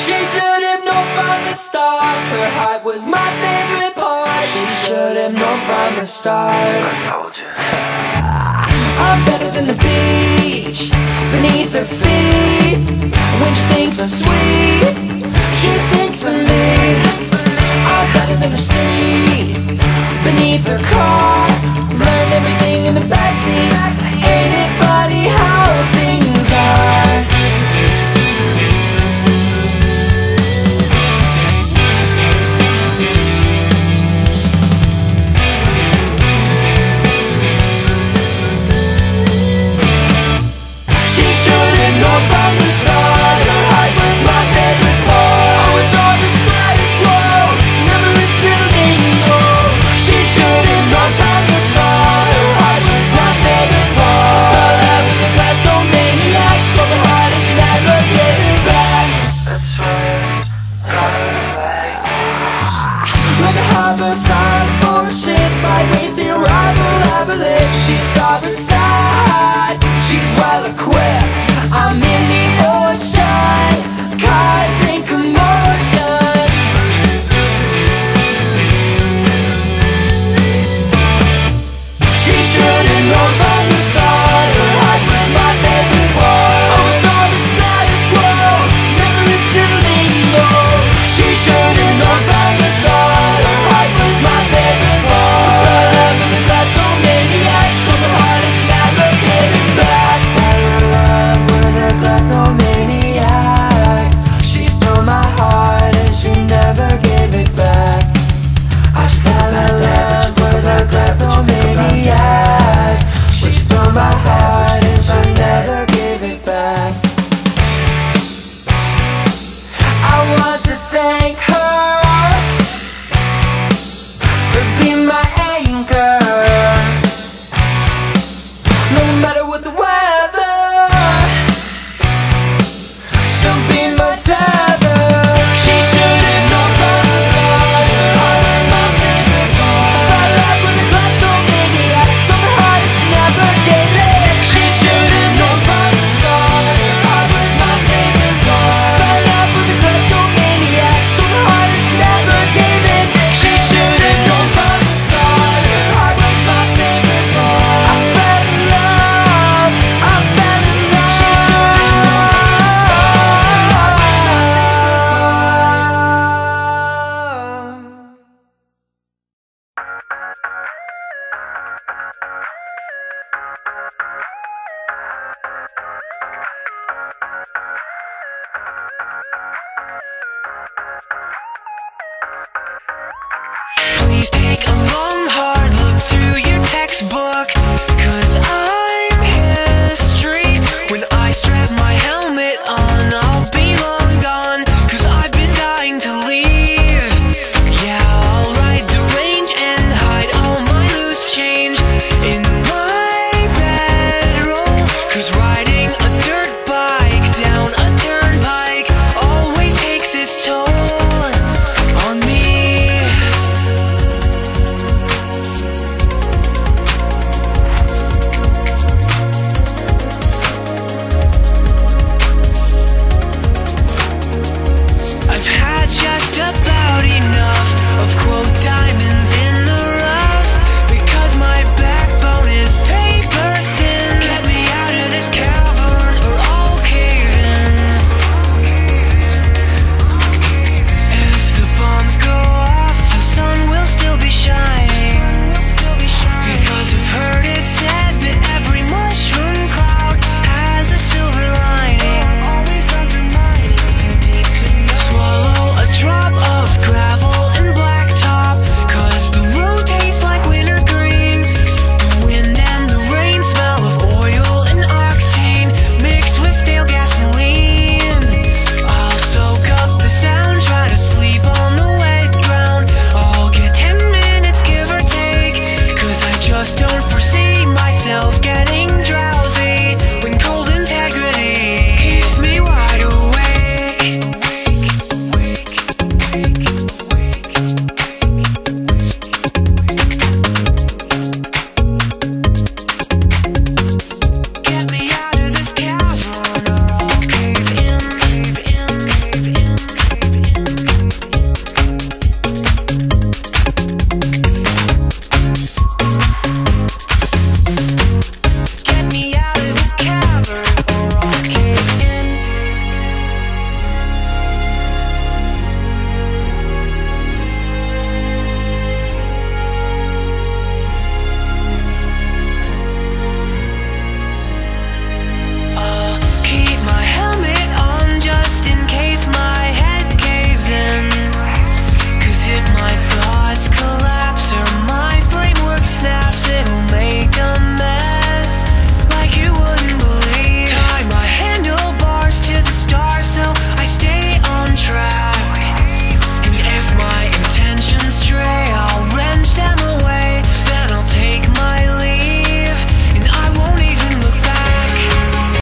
She should have known from the start. Her heart was my favorite part. She should have known from the start. I told you. I'm better than the beach beneath her feet. When she thinks I'm sweet, she thinks of me. I'm better than the street beneath her car. Learned everything in the backseat. Ain't it funny how things are? She should have known from the start. Her heart was my favorite part. Oh, it's all the status quo, never is building more. She should have known from the start. Her heart was my favorite part. Fell out with a kleptomaniac, stole her heart and she never gave it back. That's right. Always like this. Like a harbor signs for a ship, right with the arrival of a lift. She's starboard side, she's well equipped. I'm in the ocean, caught in commotion. She should have known from the start. Her heart was my favorite part. Oh, with all the status quo, never is building more. She should have known from the start. Her heart was my favorite part. Fell out with a kleptomaniac, stole her heart and she never gave it back. Fell in love with a kleptomaniac. She stole my heart and she never gave it back. I fell in love with a kleptomaniac. She stole my heart and she never gave it back. I want to thank her for being my anchor. No matter what the weather, she'll be my tether. She should have known from the start. Her heart was my favorite part. Fell out with a kleptomaniac, stole her heart and she never gave it. She should have known from the start. Her heart was my favorite part. Fell out with a kleptomaniac, stole her heart and she never gave it. She should have known from the start. Her heart was my favorite part. I fell in love, I fell in love. She should have known from the start. Her heart was my favorite part. Please take